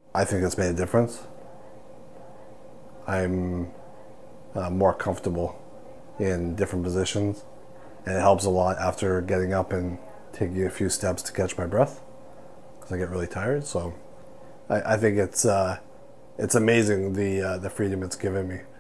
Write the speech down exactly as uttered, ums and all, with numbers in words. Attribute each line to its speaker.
Speaker 1: I think it's made a difference. I'm uh, more comfortable in different positions, and it helps a lot after getting up and taking a few steps to catch my breath, because I get really tired. So I, I think it's uh, it's amazing the uh, the freedom it's given me.